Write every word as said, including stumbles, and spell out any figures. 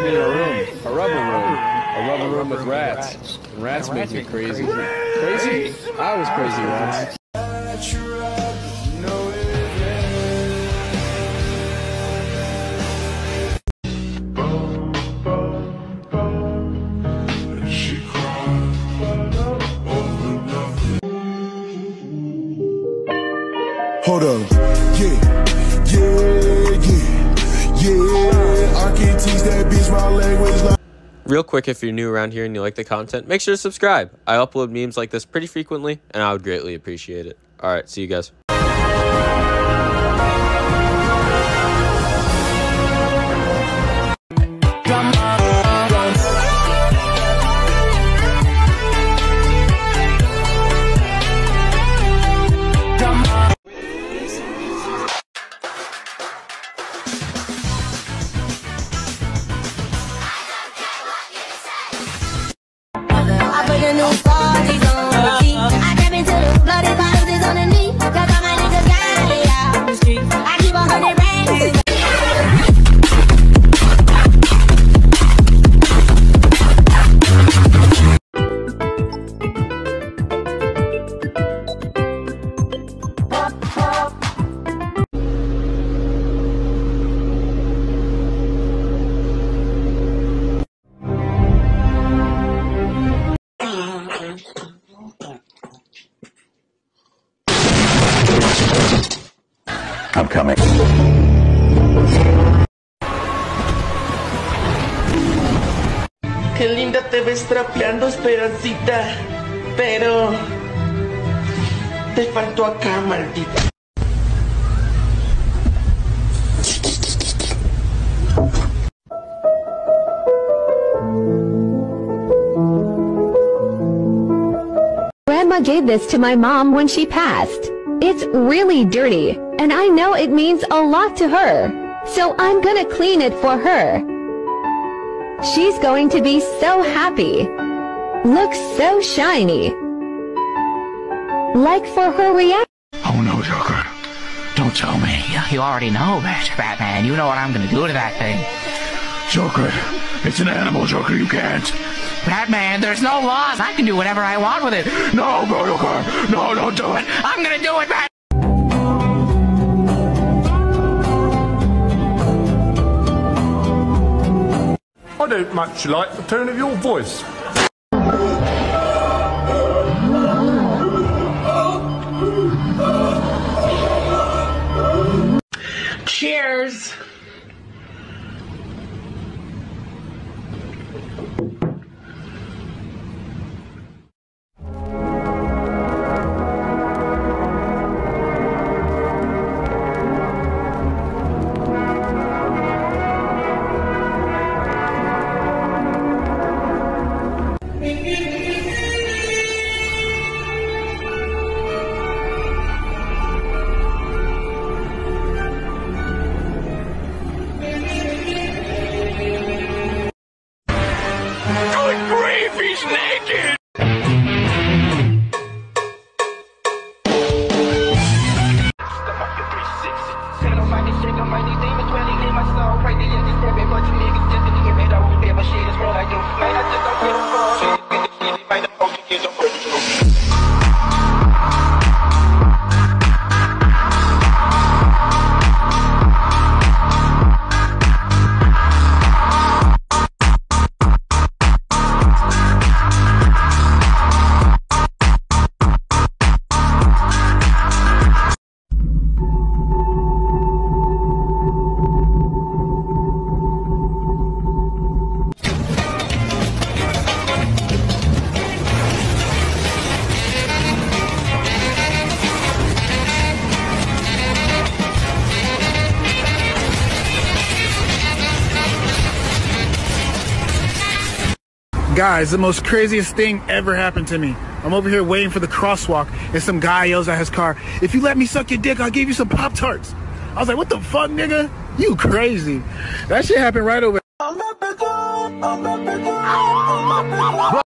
me in a room, a rubber room, a rubber room with rats. And rats make me crazy. Crazy? I was crazy once. Hold up, yeah, yeah, yeah, yeah, I can teach that bitch my language like... Real quick, if you're new around here and you like the content, make sure to subscribe. I upload memes like this pretty frequently, and I would greatly appreciate it. Alright, see you guys. I'm coming. Qué linda te ves trapeando, Esperancita. Pero... te faltó acá, maldita. Grandma gave this to my mom when she passed. It's really dirty, and I know it means a lot to her, so I'm gonna clean it for her. She's going to be so happy. Looks so shiny. Like for her reaction. Oh no, Joker. Don't tell me. You already know, Batman. You know what I'm gonna do to that thing. Joker, it's an animal, Joker. You can't. Batman, there's no laws. I can do whatever I want with it. No, Joker. No, don't do it. I'm gonna do it, Batman. I don't much like the tone of your voice. Cheers! He's naked! Guys, the most craziest thing ever happened to me. I'm over here waiting for the crosswalk, and some guy yells at his car, "If you let me suck your dick, I'll give you some Pop-Tarts." I was like, what the fuck, nigga? You crazy. That shit happened right over